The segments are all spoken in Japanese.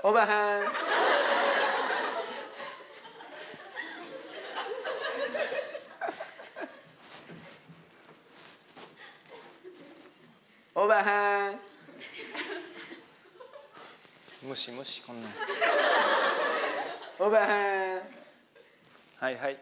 おばはん。おばはん。 無視無視こんなん。 おばはん。 はいはい。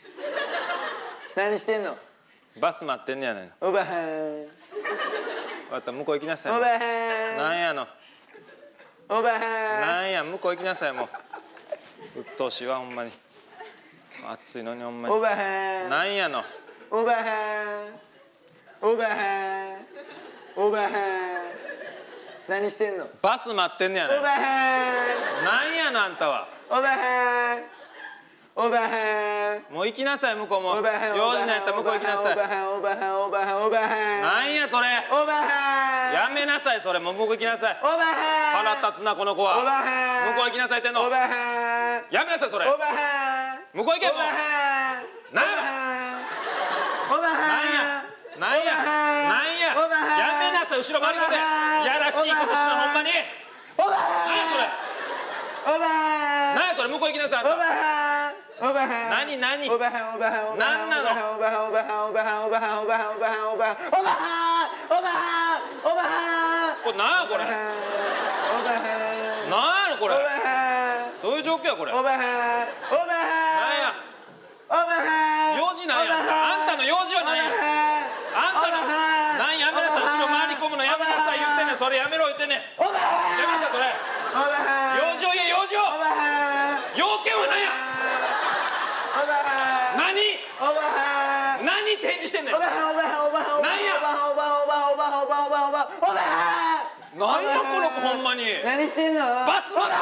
何してんの？ バス待ってんねやないの。 おばはん。 終わった向こう行きなさい。 おばはん。 なんやの。 おばはん。 なんや向こう行きなさいもう。鬱陶しいわほんまに。暑いのにほんまに。 おばはん。 なんやの。 おばはん。おばはん。おばはん。何してんの？ バス待ってんねやないの。 おばはん。 なんやのあんたは。 おばはん。おばはん。 もう行きなさい向こうも。 おばはん。 用事なんやったら向こう行きなさい。 おばはん。おばはん。おばはん。おばはん。 なんやそれ。 おばはん。 やめなさいそれもう向こう行きなさい。 おばはん。 腹立つなこの子は。 おばはん。 向こう行きなさいってんの。 おばはん。 やめなさいそれ。 おばはん。 向こう行けもう。 おばはん。 なんやおばはん。 なんやなんやおばはん。 やめなさい後ろ回り込んで。やらしいことしなほんまに。 おばはん。 なんやそれ。 おばはん。 なんやそれ向こう行きなさいあんた。 おばはん。おばはん。 何何。 おばはん。おばはん。 なんなの。 おばはん。おばはん。おばはん。おばはん。おばはん。おばはん。おばはん。おばはん。おばはん。おばはん。 これなんやこれ。 おばはん。 なんやのこれ。 おばはん。 どういう状況やこれ。 おばはん。おばはん。 なんや。 おばはん。 用事なんやあんたの用事はなんや。あんたのなんやめなさい後ろ回り込むのやめなさい言ってんねんそれやめろ言ってんねん。 おばはん。 やめなさいそれ。 おばはん。 用事を言え用事を。 おばはん。 要件は何や。 おばはん。 何おばはん。 何展示してんねん。 おばはん。おばはん。おばはん。 なんや。 おばはん。おばはん。おばはん。おばはん。おばはん。おばはん。 なんやこの子ほんまに。 何してんの？ バス待って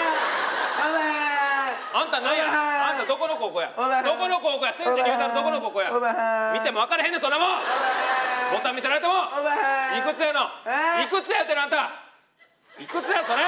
おばはん。 あんたなんや。あんたどこの高校や。どこの高校や。先生に言うたらどこの高校や。 おばはん。 見ても分からへんねんそんなもん。ボタン見せられても。 おばはん。 いくつやの。いくつやってんのあんた。いくつやそれ。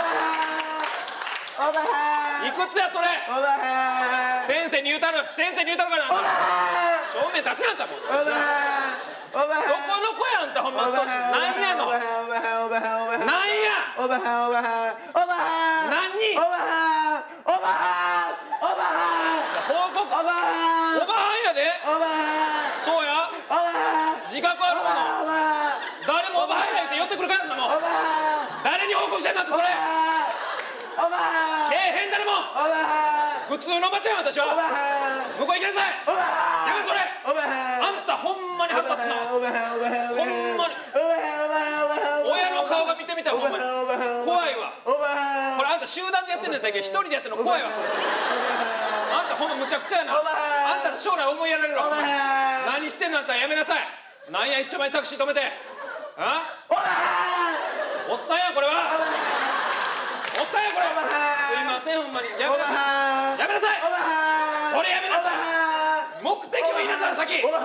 おばはん。 いくつやそれ。 おばはん。 先生に言うたる。先生に言うたるからあんた。正面立ちなったもん。 おばはん。おばはん。 どこの子やあんたほんま年。なんやの。 おばはん。おばはん。おばはん。 なんや。 おばはん。おばはん。おばはん。 何。 おばはん。おばはん。おばはん。 報告。 おばはん。 おばはんやで。 おばはん。 そうや。 おばはん。 自覚あるもの。 おばはん。 誰もおばはんや言って寄ってくるからなもん。 おばはん。 誰に報告してんだってそれ。 おばはん。 けえへん誰も。 おばはん。 普通のおばちゃん私は。 おばはん。 向こう行きなさい。 おばはん。 やめそれ。 おばはん。 あんたほんまに腹立つな。 おばはん。おばはん。 ほんまに。 おばはん。おばはん。 親の顔が見てみたいほんまに。怖いわ。 おばはん。 これあんた集団でやってんねんだけど一人でやってんの怖いわ。あんたほんまむちゃくちゃやな。あんたの将来思いやられるわ。何してんのあんたやめなさい。なんや一丁前にタクシー止めて。あ？おっさんやこれは。おっさんやこれ。すいませんほんまに。やめなさい。やめなさい。これやめなさい。目的を言いなさい先。こ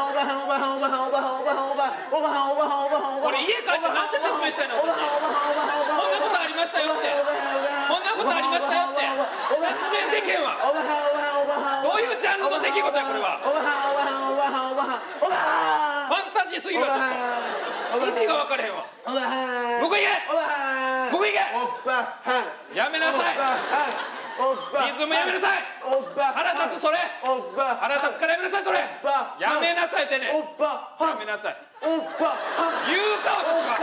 れ家帰ってなんて説明したいの私。こんなことありましたよって。こんなことありましたよって説明できへんわ。どういうジャンルの出来事やこれは。ファンタジーすぎるわちょっと。意味が分かれへんわ。向こう行け。向こう行け。やめなさい。リズムやめなさい。腹立つそれ。腹立つからやめなさいそれ。やめなさいってね。やめなさい。言うか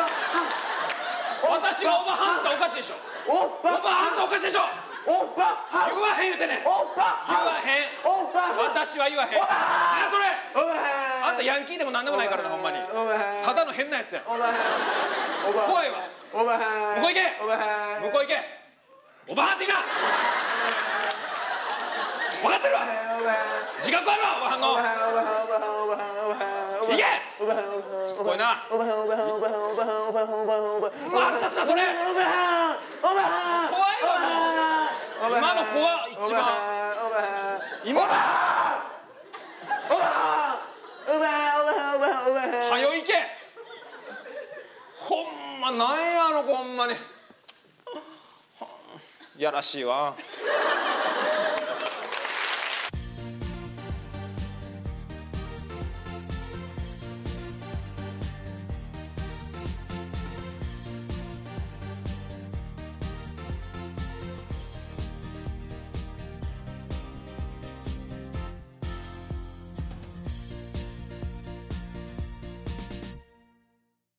私がおばはんっておかしいでしょ。おばはんっておかしいでしょ。言わへん言うてね。言わへん。私は言わへん。何やそれ。あんたヤンキーでもなんでもないからなほんまに。ただの変なやつや。怖いわ。向こう行け。向こう行け。おばはんって言いな。分かってるわ。自覚あるわおばはんの。行け。しつこいな。腹立つなそれ。怖いわもう。今の子は一番。今の。はよ行け。ほんまなんやあの子ほんまに。やらしいわ。